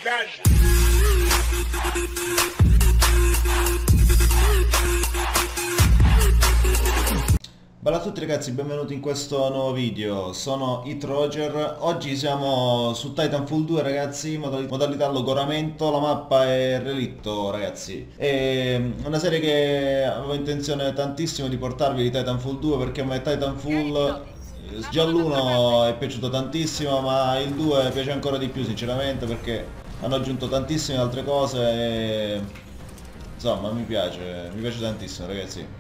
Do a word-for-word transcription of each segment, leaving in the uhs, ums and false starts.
Bella a tutti ragazzi, benvenuti in questo nuovo video, sono HitRoger. Oggi siamo su Titanfall due ragazzi, modalità, modalità logoramento, la mappa è Relitto ragazzi. È una serie che avevo intenzione tantissimo di portarvi di Titanfall due perché a me Titanfall già l'uno è piaciuto tantissimo, ma il due piace ancora di più sinceramente perché hanno aggiunto tantissime altre cose e insomma mi piace, mi piace tantissimo ragazzi.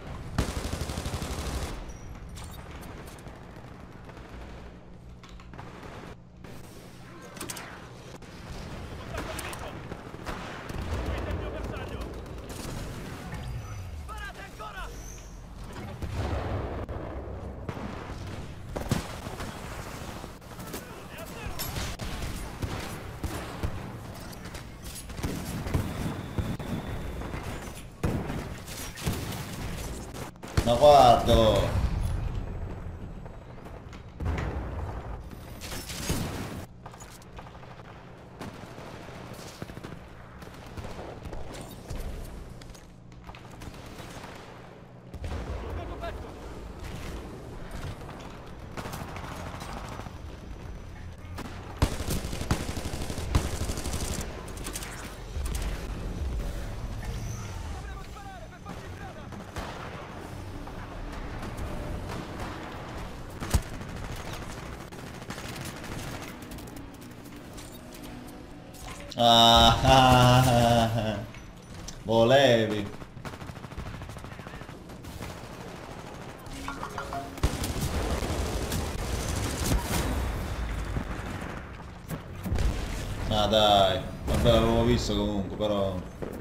Ma guardo! Ah, ah, ah, ah. Volevi. Ah dai, vabbè l'avevo visto comunque però.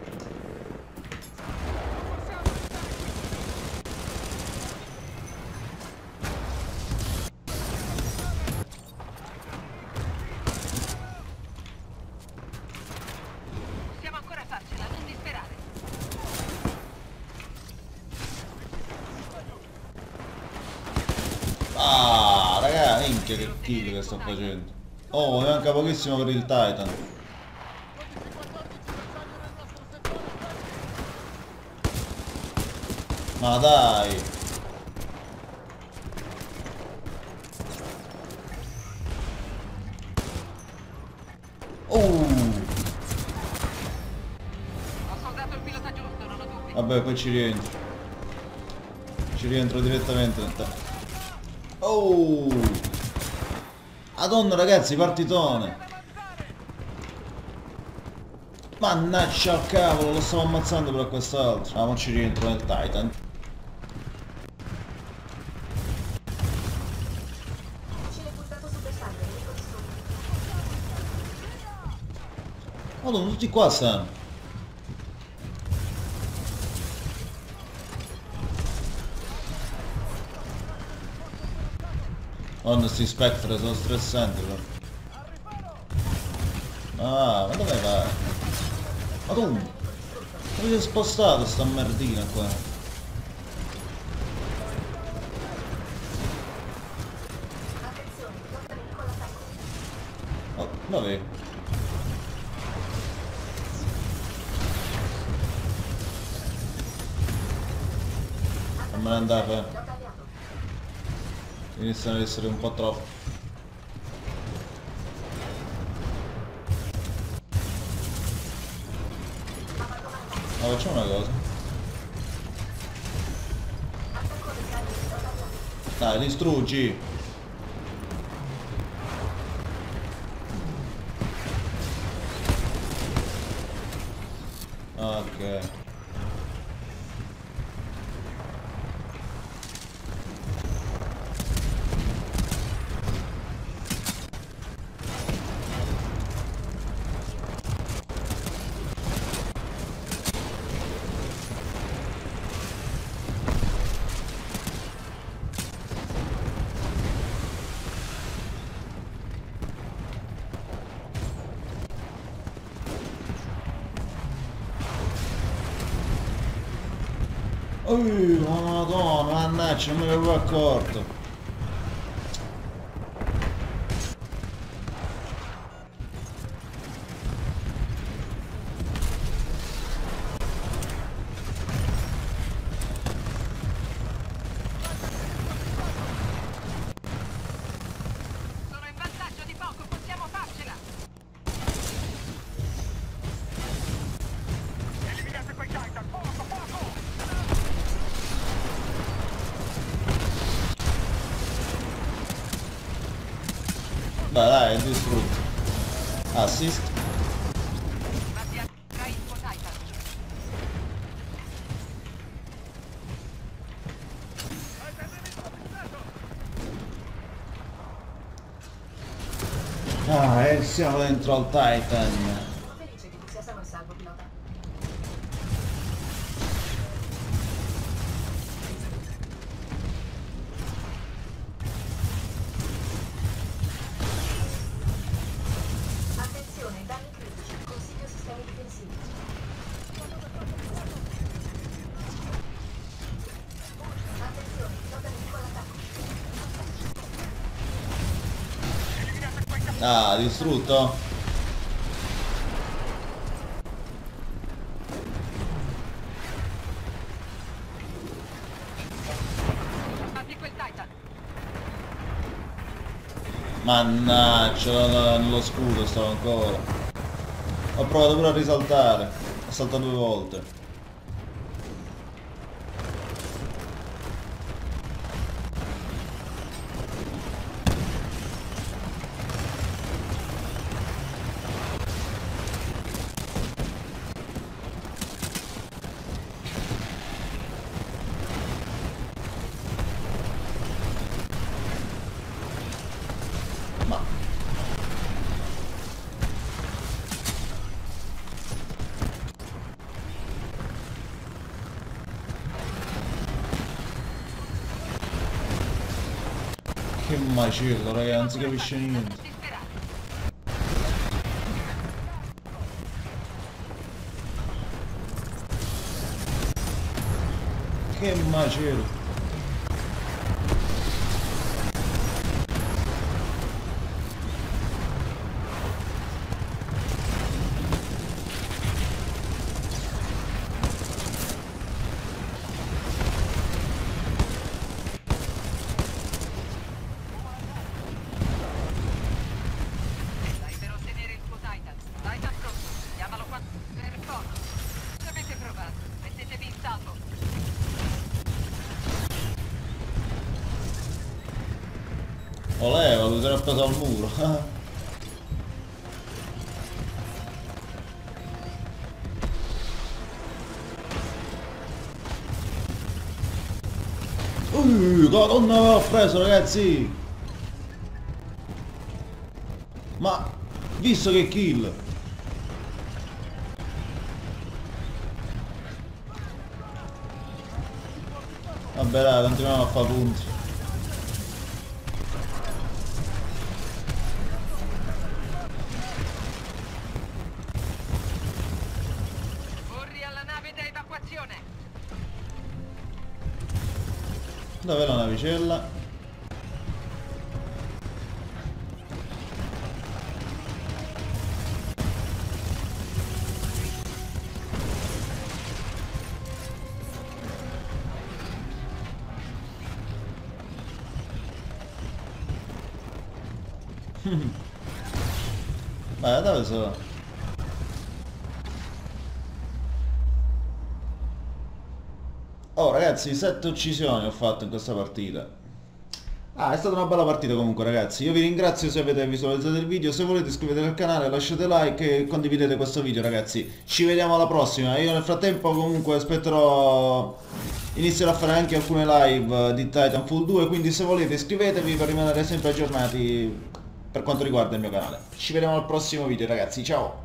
Ah, raga, minchia che kill che sto facendo. Oh, mi manca pochissimo per il Titan. Ma dai. Oh. Vabbè, poi ci rientro. Ci rientro direttamente. Oh! Madonna ragazzi, partitone! Mannaggia al cavolo, lo stavo ammazzando per quest'altro. Ah, ma ci rientro nel Titan. Madonna, tutti qua stanno. Oh, sti Spectre sono stressanti però. Ah, ma dove vai? Ma tu? Dove sei spostato sta merdina qua? Oh, dove? Non me ne andava. Iniziano ad essere un po' troppo. Ma facciamo una cosa. Dai, distruggi. Ok. Oh, madonna, mannaggia, non me ne avevo accorto. Vai, dai, è distrutto. Assist. Ah, e siamo dentro al Titan. Felice che tu sia sano e salvo, pilota. Attenzione, danni critici. Consiglio sistemi difensivi. Attenzione, pilota nemico all'attacco. Ah, distrutto? Fatti quel Titan. Mannaggia, nello scudo stavo ancora. Ho provato pure a risaltare. Ho saltato due volte. Ma... Che macello, ragazzi, non si capisce niente. Che macello. Dai per ottenere il tuo Titan. Titan pronto. Chiamalo qua. Per forza. Ci avete provato. Mettetevi in salvo. Olè, lo si era appeso al muro. Uh, Madonna, l'ho preso, ragazzi! Ma, visto che kill! Vabbè dai, continuiamo a fare punti. Corri alla nave da evacuazione. Dov'è la navicella? Beh, dove sono? Oh ragazzi, sette uccisioni ho fatto in questa partita. Ah, è stata una bella partita comunque ragazzi. Io vi ringrazio se avete visualizzato il video. Se volete iscrivetevi al canale, lasciate like e condividete questo video ragazzi. Ci vediamo alla prossima. Io nel frattempo comunque aspetterò... Inizierò a fare anche alcune live di Titanfall due, quindi se volete iscrivetevi per rimanere sempre aggiornati per quanto riguarda il mio canale. Ci vediamo al prossimo video ragazzi, ciao!